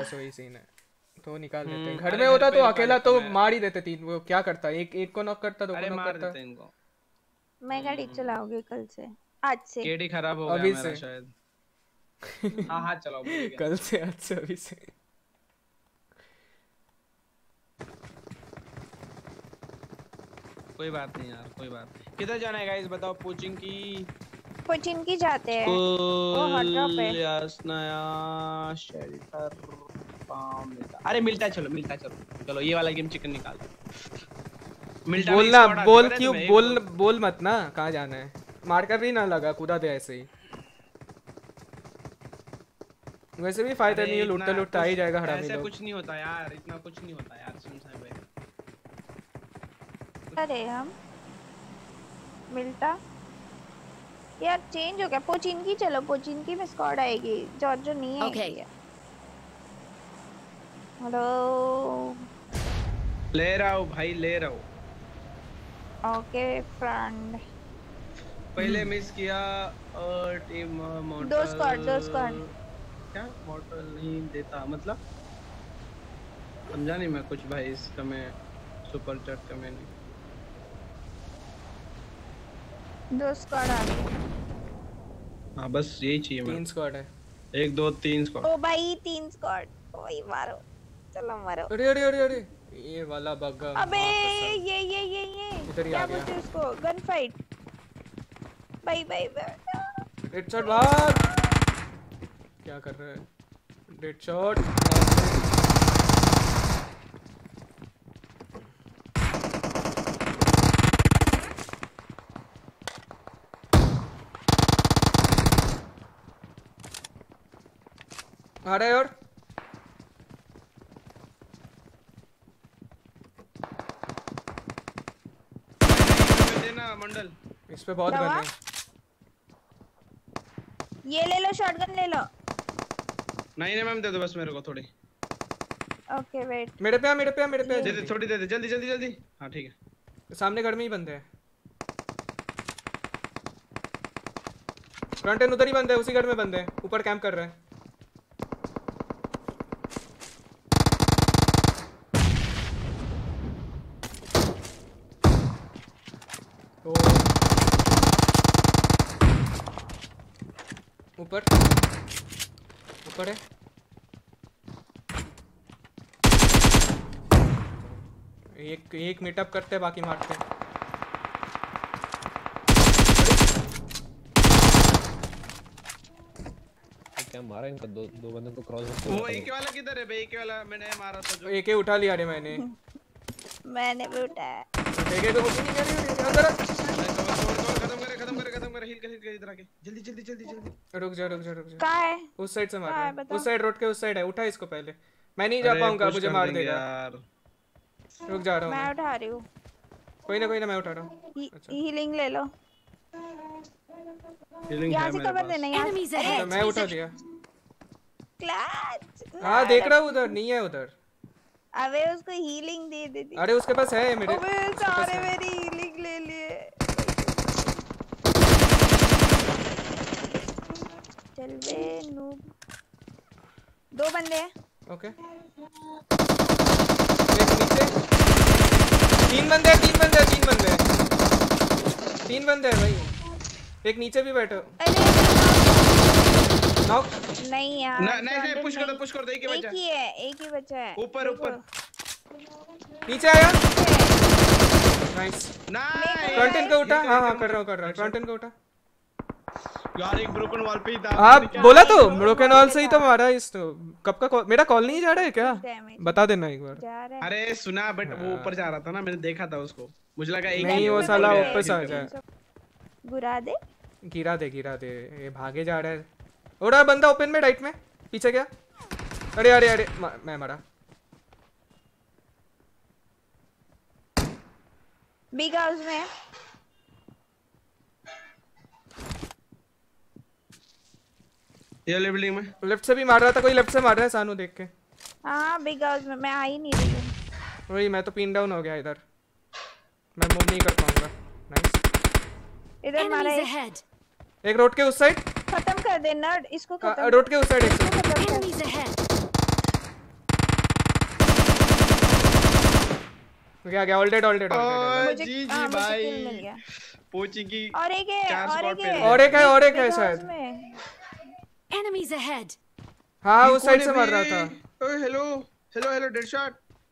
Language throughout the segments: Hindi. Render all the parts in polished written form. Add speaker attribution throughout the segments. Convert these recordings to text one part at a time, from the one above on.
Speaker 1: वापस वही सीन है तो निकाल देते हैं। घर में होता तो अकेला तो मार ही देते तीन। वो क्या करता, एक को नॉक करता, दो को नॉक करता।
Speaker 2: इनको
Speaker 3: मैं गाड़ी चलाऊंगी कल से, आज से।
Speaker 2: केडी खराब हो गया मेरा शायद। हाँ चलाओ भूल गया।
Speaker 1: कल से, आज से, अभी से।
Speaker 2: कोई बात नहीं यार, कोई बात नहीं। किधर जाना है गाइस बताओ?
Speaker 3: पोचिंकी जाते हैं। वो हॉट ड्रॉप है।
Speaker 2: नया शेल्टर फार्म मिलता। अरे मिलता है, चलो ये वाला गेम चिकन निकाल।
Speaker 1: बोलना, बोल क्यों, बोल मत ना कहाँ जाना है। मार कर भी ना लगा, कूदा दे ऐसे ही। वैसे भी फायदा नहीं है, लूटता आ ही जाएगा हरामी लोग।
Speaker 2: ऐसा कुछ नहीं होता यार, इतना कुछ नहीं होता यार। सुन साहब भाई,
Speaker 3: अरे हम मिलता यार, चेंज हो गया। पोचिंकी चलो, पोचिंकी में स्क्वाड आएगी। जॉर्जो नहीं है।
Speaker 4: ओके
Speaker 3: हेलो,
Speaker 2: ले रहा हूँ भाई, ले रहा हूँ।
Speaker 3: Okay friend.
Speaker 2: पहले मिस किया टीम मॉडल।
Speaker 3: दो स्क्वाड
Speaker 2: क्या मॉडल नहीं देता मतलब? समझा नहीं मैं कुछ भाई इसका। मैं सुपर चैट का मैंने
Speaker 3: 2 स्क्वाड आ गए।
Speaker 2: हाँ बस यही चाहिए।
Speaker 1: 3 स्क्वाड है।
Speaker 2: 1 2 3 स्क्वाड।
Speaker 3: ओ भाई 3 स्क्वाड। ओए मारो, चलो मारो।
Speaker 1: अरे ये वाला बग्गा।
Speaker 3: अबे ये
Speaker 1: इधर ही
Speaker 3: क्या
Speaker 1: आ गया।
Speaker 3: बोलते हैं उसको? Gun fight. भाई
Speaker 1: हेडशॉट भाग। क्या कर रहा है? हेडशॉट। आ रहा है और
Speaker 2: देना मंडल।
Speaker 1: इस पे बहुत गन है।
Speaker 3: ये ले लो, शॉटगन ले लो।
Speaker 2: नहीं मैम दे दो बस मेरे को थोड़ी।
Speaker 3: ओके वेट,
Speaker 1: मेरे पे
Speaker 2: दे दे थोड़ी, दे दे जल्दी। हाँ ठीक है।
Speaker 1: सामने घर में ही बंद है। फ्रंट एंड उधर ही बंद है, उसी घर में बंद है। ऊपर कैंप कर रहा है। ऊपर है। एक मीटअप करते हैं, बाकी मारते हैं।
Speaker 5: क्या मारा इनका? दो बंदे को क्रॉस।
Speaker 2: वो एक वाला किधर है बे? एक वाला मैंने मारा था जो।
Speaker 1: एक उठा लिया रे मैंने
Speaker 3: भी उठाया।
Speaker 1: एक को अंदर
Speaker 2: खत्म कर हील कर इधर आके जल्दी।
Speaker 1: रुक जा।
Speaker 3: कहां है?
Speaker 1: उस साइड से मार रहा है। उस साइड रोड के उस साइड है। उठा इसको पहले। मैं नहीं जा पाऊंगा, मुझे मार देगा
Speaker 2: यार।
Speaker 1: रुक जा रहा हूं।
Speaker 3: मैं उठा रही हूं।
Speaker 1: कोई ना मैं उठा रहा हूं।
Speaker 3: हीलिंग ले लो।
Speaker 2: यहाँ
Speaker 3: से कवर देना। यहाँ
Speaker 1: तो मैं उठा दिया।
Speaker 3: क्लच।
Speaker 1: हाँ देख रहा हूँ, उधर नहीं है उधर।
Speaker 3: अबे उसको हीलिंग दे देती।
Speaker 1: अरे उसके पास है मेरे।
Speaker 3: अबे सारे मेरी हीलिंग ले लिए। चल बे नूब। 2 बंदे हैं।
Speaker 1: ओके। एक नीचे। 3 बंदे हैं भाई। एक नीचे भी बैठो। नॉक।
Speaker 3: नहीं यार।
Speaker 2: नहीं पुश कर दो। एक
Speaker 3: ही बचा है।
Speaker 2: ऊपर
Speaker 1: नीचे आया। नाइस। फ्रंट एंड का उठा। हाँ कर रहा हूँ। फ्रंट एंड का उठा
Speaker 2: यार। एक ब्रोकन वॉल पे ही था।
Speaker 1: आप बोला तो ब्रोकन वॉल से ही तो मारा। इस कब का मेरा कॉल नहीं जा रहा है क्या? बता देना एक बार।
Speaker 2: अरे सुना बट वो ऊपर जा रहा था ना, मैंने देखा था उसको। मुझे लगा एक
Speaker 1: नहीं वो साला ऊपर से आ जाए। गिरा दे। ये भागे जा रहा है। उड़ा बंदा ओपन में राइट में। पीछे क्या? अरे मैं मरा।
Speaker 3: बिग हाउस में।
Speaker 2: ये बिल्डिंग में
Speaker 1: लेफ्ट से भी मार रहा था कोई। लेफ्ट से मार रहा है सानू देख के।
Speaker 3: हाँ बिग हाउस में। मैं आ ही नहीं रही हूँ।
Speaker 1: वही मैं तो पिन डाउन हो गया इधर। मैं मूव नहीं कर पाऊंगा। नाइस।
Speaker 3: इधर मारा
Speaker 1: एक रोड के उस साइड।
Speaker 3: खत्म कर दे नर्ड इसको। खत्म
Speaker 1: रोड के उस साइड। गया ऑल डेड
Speaker 3: मुझे
Speaker 2: जी
Speaker 3: हाँ, मुझे
Speaker 2: भाई
Speaker 3: किल मिल गया।
Speaker 2: पोची की
Speaker 3: और एक है,
Speaker 2: चार
Speaker 3: और
Speaker 2: स्पॉट
Speaker 3: एक
Speaker 2: पे
Speaker 3: है,
Speaker 1: और एक है, और एक है
Speaker 3: big house
Speaker 1: शायद।
Speaker 3: में।
Speaker 4: Enemies ahead.
Speaker 1: हाँ
Speaker 2: ये
Speaker 1: उस साइड
Speaker 2: कौन
Speaker 1: से
Speaker 2: है
Speaker 1: मार रहा
Speaker 2: बे?
Speaker 1: था,
Speaker 2: ओए hello hello hello dead shot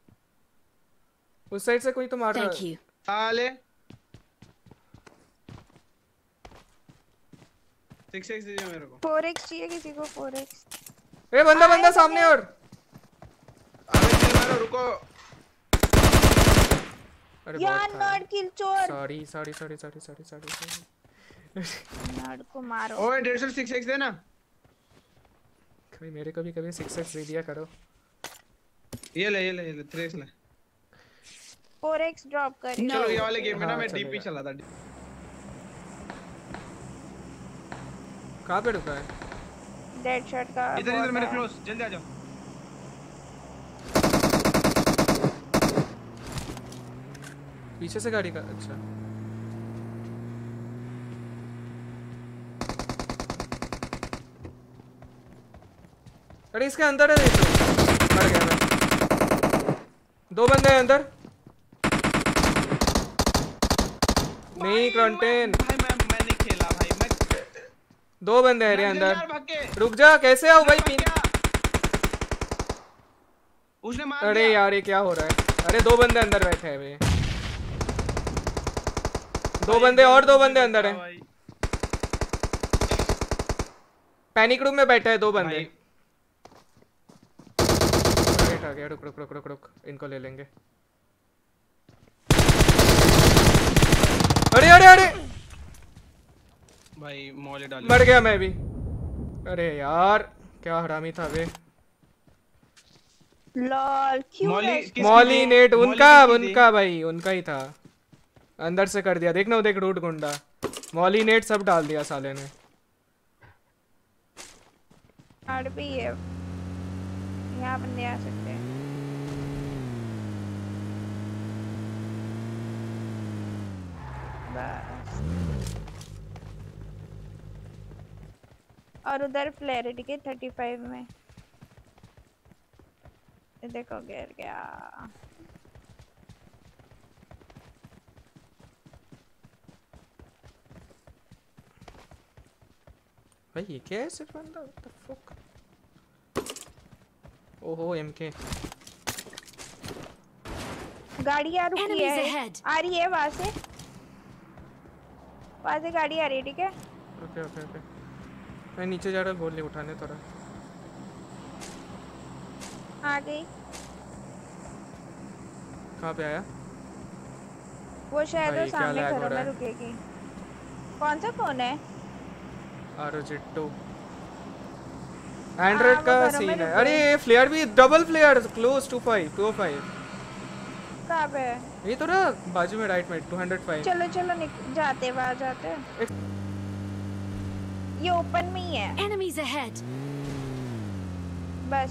Speaker 1: उस साइड से कोई तो मार रहा
Speaker 4: Thank
Speaker 1: है।
Speaker 4: you.
Speaker 2: आले 6x दीजिए मेरे को।
Speaker 3: 4x चाहिए किसी को? 4x
Speaker 1: ए बंदा
Speaker 3: आए
Speaker 1: बंदा सामने
Speaker 3: बंदे।
Speaker 1: और
Speaker 2: अबे किल मारो रुको।
Speaker 1: अरे
Speaker 3: यार
Speaker 1: बहुत था।
Speaker 3: नर्ड किल चोर।
Speaker 1: सॉरी
Speaker 3: नर्ड को मारो।
Speaker 2: ओए 150 6x देना।
Speaker 1: कभी मेरे को भी कभी 6x दे दिया करो।
Speaker 2: ये ले 3x ले।
Speaker 3: 4x ड्रॉप कर।
Speaker 2: चलो ये वाले गेम में ना
Speaker 1: हाँ,
Speaker 2: मैं
Speaker 1: चलेगा।
Speaker 2: डीपी चला था।
Speaker 1: कहाँ पे रुका है?
Speaker 3: डेड शॉट का
Speaker 2: इधर
Speaker 3: bot
Speaker 2: इधर मेरे
Speaker 3: है।
Speaker 2: क्लोज जल्दी आ जाओ।
Speaker 1: पीछे से गाड़ी का, अच्छा अरे इसके अंदर है, देखो मर गया मैं। 2 बंदे हैं अंदर। नहीं कंटेन,
Speaker 2: भाई मैं नहीं खेला भाई मैं।
Speaker 1: 2 बंदे हैं रे अंदर।
Speaker 2: यार भाग के।
Speaker 1: रुक जा, कैसे आओ भाई?
Speaker 2: भाग
Speaker 1: पिन।
Speaker 2: गया। उसने मार
Speaker 1: अरे
Speaker 2: दिया।
Speaker 1: यार ये क्या हो रहा है? अरे 2 बंदे अंदर बैठे हैं वे। 2 बंदे और 2 बंदे अंदर हैं।
Speaker 2: भाई।
Speaker 1: पैनिक रूम में बैठे हैं 2 बंदे।
Speaker 2: भाई।
Speaker 1: वेट आ गया, रुक इनको ले लेंगे। अरे
Speaker 2: भाई मौले डाल।
Speaker 1: मर गया मैं भी। अरे यार क्या हरामी था वे।
Speaker 3: लॉल क्यों
Speaker 2: मौली
Speaker 3: है?
Speaker 2: किसकी
Speaker 1: मौली
Speaker 2: थी?
Speaker 1: नेट
Speaker 2: मौली
Speaker 1: उनका
Speaker 2: किसकी थी?
Speaker 1: उनका भाई उनका ही था। अंदर से कर दिया, देखना देख रूट गुंडा। मौली नेट सब डाल दिया साले ने।
Speaker 3: कार्ड भी है, यहाँ बंदे आ सकते हैं। बस और उधर फ्लेयर ठीक है 35 में। ये देखो गिर गया।
Speaker 1: भाई ये क्या है सिर्फ बंदा? What the fuck. ओहो एमके।
Speaker 3: गाड़ी आ रुकी
Speaker 4: Enemies
Speaker 3: है,
Speaker 4: ahead.
Speaker 3: आ रही है वहां से गाड़ी आ रही है। ठीक है
Speaker 1: ओके मैं नीचे जा रहा हूँ, गोली उठाने थोड़ा।
Speaker 3: आ गई।
Speaker 1: कहाँ पे आया?
Speaker 3: वो शायद
Speaker 1: भाई,
Speaker 3: वो
Speaker 1: क्या
Speaker 3: सामने
Speaker 1: lag हो
Speaker 3: घरों
Speaker 1: रहा
Speaker 3: में
Speaker 1: है?
Speaker 3: रुकेगी। कौन है?
Speaker 1: आरोजिटो एंड्रॉइड
Speaker 3: वो
Speaker 1: का
Speaker 3: घरों में
Speaker 1: सीन है।
Speaker 3: रुके।
Speaker 1: अरे ये फ्लेयर भी डबल फ्लेयर क्लोज 205
Speaker 3: कहाँ पे है?
Speaker 1: ये तो ना बाजू में राइट में 205।
Speaker 3: चलो जाते वहाँ जाते। ये ओपन में ही है
Speaker 4: Enemies ahead.
Speaker 3: बस।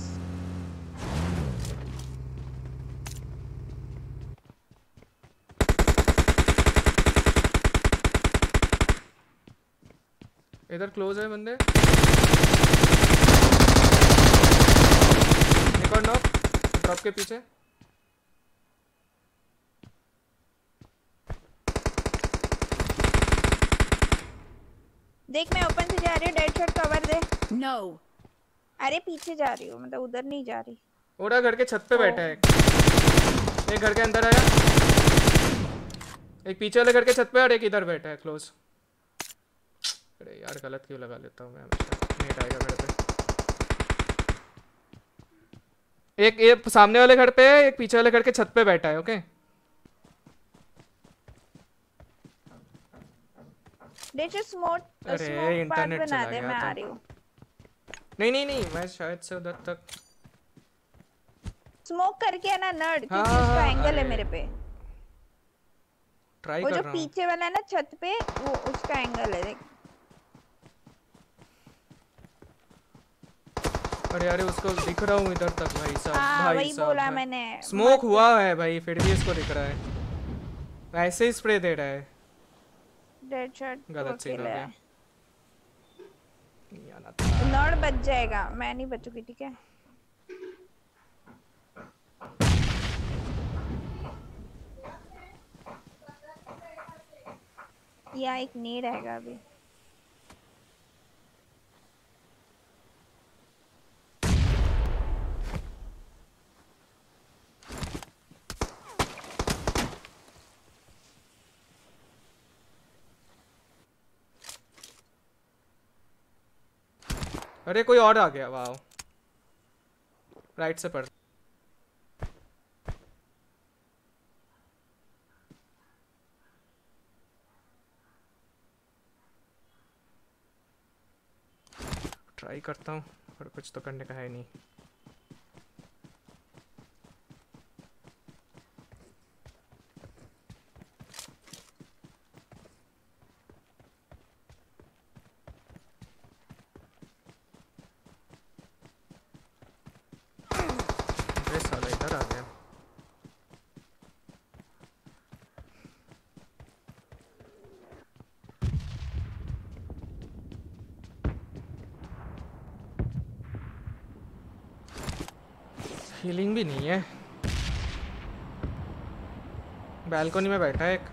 Speaker 1: इधर क्लोज है बंदे। एक और नॉक ड्रॉप के पीछे।
Speaker 3: देख मैं ओपन से जा रही हूँ, डेड शॉट कवर दे।
Speaker 4: No.
Speaker 3: अरे पीछे जा रही हूँ, मतलब उधर नहीं जा रही।
Speaker 1: ओरा घर के छत पे बैठा है। एक घर के अंदर आया, एक पीछे वाले घर के छत पे और एक इधर बैठा है क्लोज। अरे यार गलत क्यों लगा लेता हूँ मैं हमेशा। नेट आएगा मेरे पे। एक सामने वाले घर पे है, एक पीछे वाले घर के छत पे बैठा है। ओके
Speaker 3: स्मोक
Speaker 1: अरे इंटरनेट
Speaker 3: बना
Speaker 1: चला
Speaker 3: दे,
Speaker 1: गया
Speaker 3: मैं
Speaker 1: था।
Speaker 3: आ रही हूँ।
Speaker 1: नहीं मैं शायद से उधर तक।
Speaker 3: स्मोक करके है ना नर्ड,
Speaker 1: हाँ,
Speaker 3: क्योंकि उसका
Speaker 1: हाँ,
Speaker 3: एंगल है
Speaker 1: अरे।
Speaker 3: मेरे पे।
Speaker 1: ट्राई
Speaker 3: वो
Speaker 1: कर
Speaker 3: जो
Speaker 1: रहा हूँ।
Speaker 3: पीछे वाला है ना छत पे, वो उसका एंगल है देख।
Speaker 1: अरे उसको दिख रहा हूँ इधर तक भाई साहब।
Speaker 3: हाँ
Speaker 1: भाई
Speaker 3: वही
Speaker 1: साहब,
Speaker 3: बोला
Speaker 1: भाई।
Speaker 3: मैंने।
Speaker 1: स्मोक हुआ है भाई, फिर भी इसको दिख रहा है। ऐसे ही स्प्रे दे रहा है।
Speaker 3: डेड शॉट
Speaker 1: गलत सीन हो गया। नहीं आना था।
Speaker 3: नर्ड बच जाएगा, मैं नहीं बचूंगी ठीक है। या एक नेड आएगा अभी।
Speaker 1: अरे कोई और आ गया, वाह। राइट से पढ़। ट्राई करता हूँ, और कुछ तो करने का है नहीं। अरे साला इधर आ गया। हीलिंग भी नहीं है। बैल्कनी में बैठा है एक।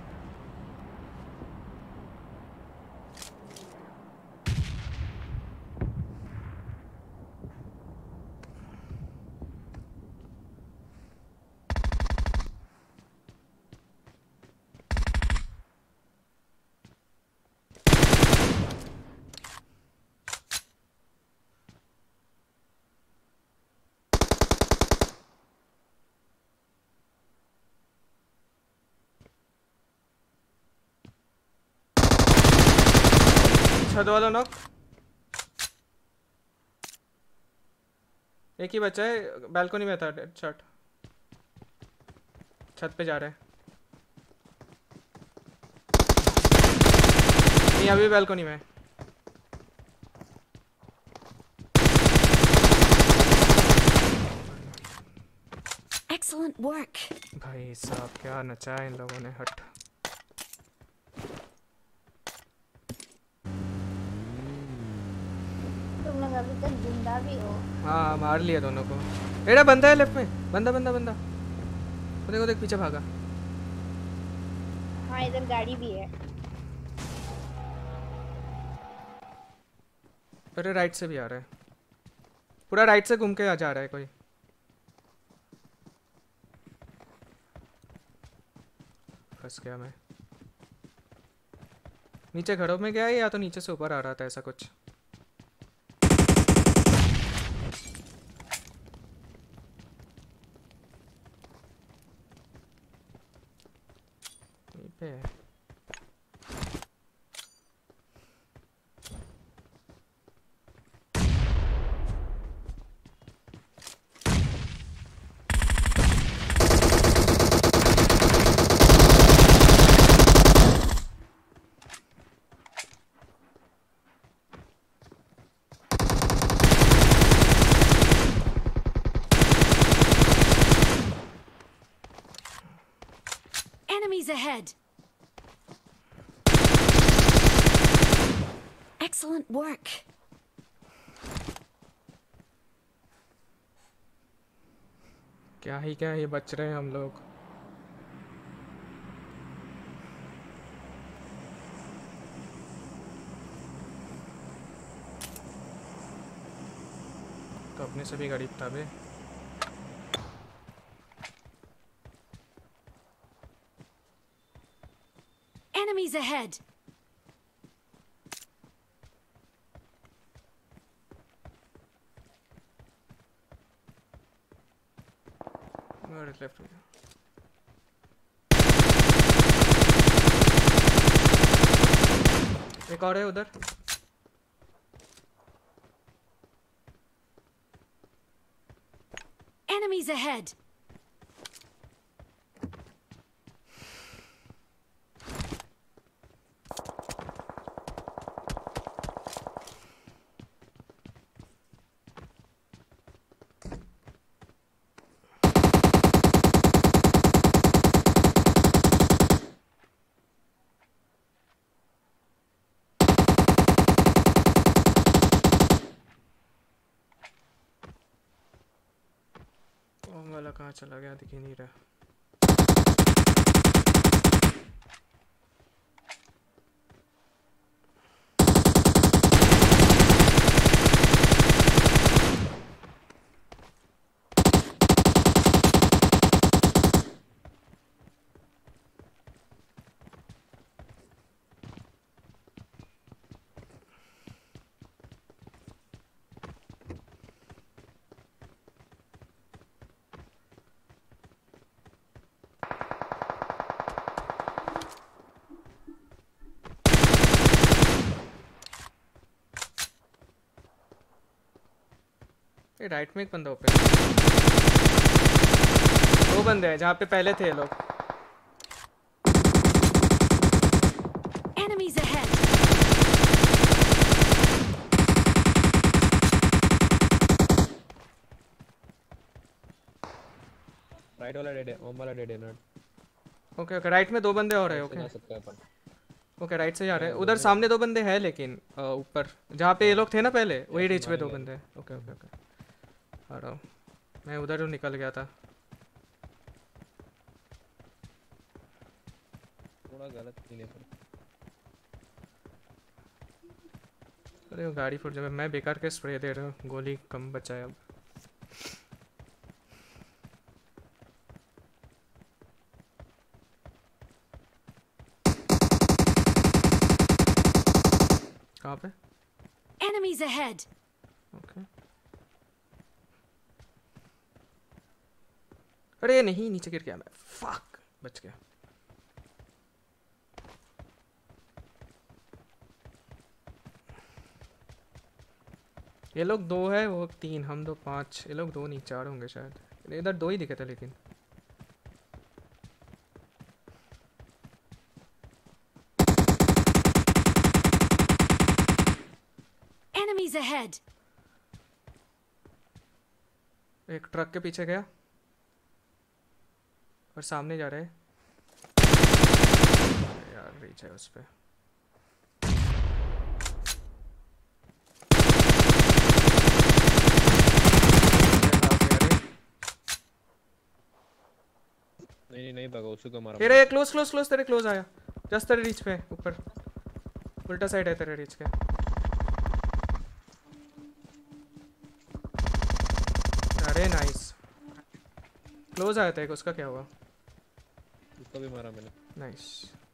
Speaker 1: छत वाला नॉक। एक ही बचा है, बैल्कनी में था। शॉट छत पे जा रहा है। नहीं, अभी बैल्कनी में।
Speaker 4: Excellent work.
Speaker 1: भाई साहब क्या नचाया इन लोगों ने। हट।
Speaker 3: तुम लोग अभी तक जिंदा भी हो।
Speaker 1: हाँ, मार लिया दोनों को। एड़ा बंदा है लेफ्ट में। बंदा बंदा बंदा। वो देखो देख, पीछे भागा।
Speaker 3: हाँ, इधर गाड़ी भी है।
Speaker 1: अरे राइट से भी आ रहा है। पूरा राइट से घूम के आ जा रहा है कोई। फंस गया मैं। नीचे घरों में गया है, या तो नीचे से ऊपर आ रहा था, ऐसा कुछ। यहीं पे है।
Speaker 4: Enemies ahead. Excellent work.
Speaker 1: क्या ही क्या, ये बच रहे हैं हम लोग। तो अपने से भी गरीब था बे।
Speaker 4: Enemies ahead.
Speaker 1: और लेफ्ट में। एक और है उधर।
Speaker 4: Enemies ahead.
Speaker 1: वाला कहाँ चला गया, दिख ही नहीं रहा। ये राइट में एक बंदा ओपन, दो बंदे हैं जहाँ पे पहले थे ये लोग।
Speaker 4: Enemies ahead.
Speaker 5: राइट वाला डेड है, ओम वाला डेड है ना।
Speaker 1: ओके ओके, राइट में दो बंदे और है। ओके
Speaker 5: जा सकते हैं अपन।
Speaker 1: ओके, राइट से जा रहे हैं। उधर सामने दो बंदे हैं लेकिन ऊपर जहाँ पे ये लोग थे ना पहले, वही रीच पे दो बंदे हैं। ओके ओके ओके, आ रहा हूँ मैं। उधर जो निकल गया था,
Speaker 5: थोड़ा गलत नहीं पर।
Speaker 1: अरे वो गाड़ी फुट जाए। मैं बेकार के स्प्रे दे रहा हूँ, गोली कम बचा है अब। कहाँ पे?
Speaker 4: Enemies ahead.
Speaker 1: ओके, अरे नहीं, नीचे गिर गया मैं। फक, बच गया। ये लोग दो है, वो तीन, हम दो पांच, ये लोग दो नहीं चार होंगे शायद। इधर दो ही दिखे थे लेकिन।
Speaker 4: Enemies ahead.
Speaker 1: एक ट्रक के पीछे गया और सामने जा रहे हैं। यार रीच है उस पे।
Speaker 5: नहीं भागा, उसी को मारा।
Speaker 1: तेरे क्लोज क्लोज क्लोज, तेरे क्लोज आया। जस्ट तेरे रीच पे ऊपर, उल्टा साइड है तेरे रीच के। अरे नाइस, क्लोज आया था एक, उसका क्या हुआ?
Speaker 5: उसको भी मारा मैंने।
Speaker 1: नाइस।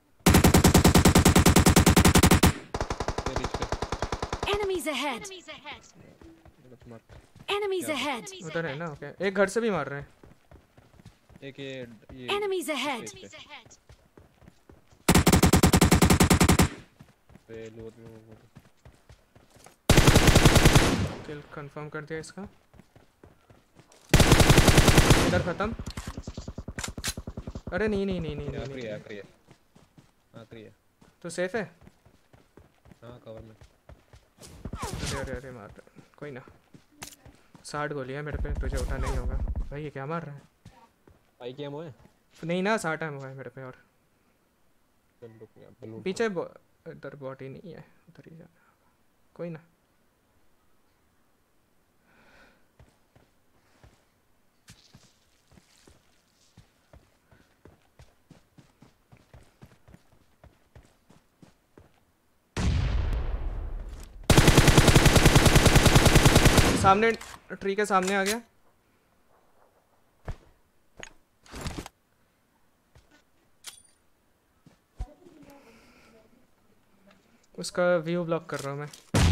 Speaker 5: ये रीच पे।
Speaker 4: Enemies ahead.
Speaker 5: गलत मार।
Speaker 4: Enemies ahead.
Speaker 1: उधर है ना? ओके, एक घर से भी मार रहे हैं।
Speaker 5: एक ये
Speaker 4: Enemies ahead.
Speaker 5: पे लोड में
Speaker 1: किल कंफर्म कर दिया इसका। इधर खत्म। अरे नहीं नहीं नहीं नहीं,
Speaker 5: आखिरी है,
Speaker 1: नहीं।
Speaker 5: आखिरी है, आखिरी है।
Speaker 1: तो सेफ है?
Speaker 5: हाँ कवर में।
Speaker 1: अरे अरे अरे, मार दे। कोई ना, 60 गोली है मेरे पे, तुझे उठा नहीं होगा भाई। ये क्या मार रहा है?
Speaker 5: भाई क्या है?
Speaker 1: नहीं ना, 60 टाइम हुआ है मेरे पे। और
Speaker 5: चल रुक, यहाँ पे लूट।
Speaker 1: पीछे इधर बॉडी नहीं है, उधर ही जाना होगा। कोई ना, सामने ट्री के सामने आ गया। उसका व्यू ब्लॉक कर रहा हूँ मैं।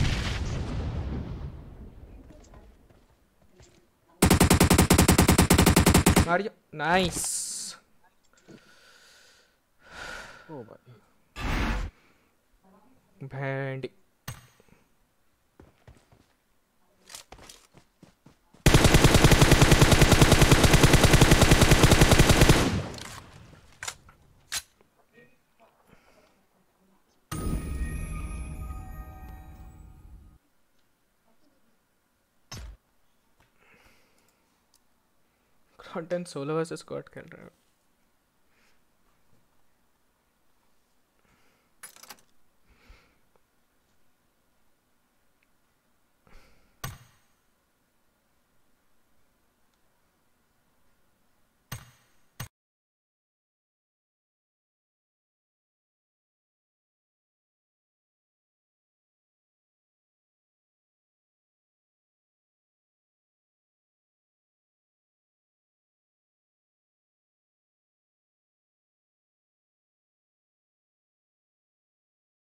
Speaker 1: Mario, nice.
Speaker 5: ओ भाई
Speaker 1: भेंडी। कंटेंट 16 वर्सेस स्क्वाड खेल रहे हो।